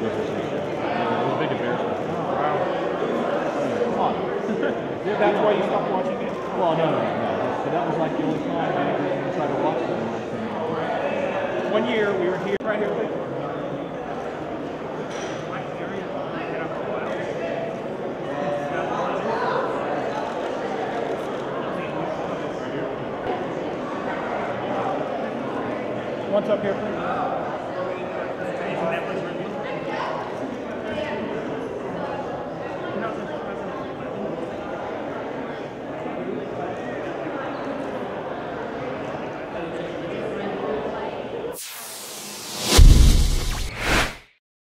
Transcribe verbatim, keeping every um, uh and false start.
business issue. It was a big embarrassment. Wow. Come on. That's why you stopped watching it? Well, no, no, no. So that was like the only time I tried to watch it. One year we were here, right here. Once up here, please.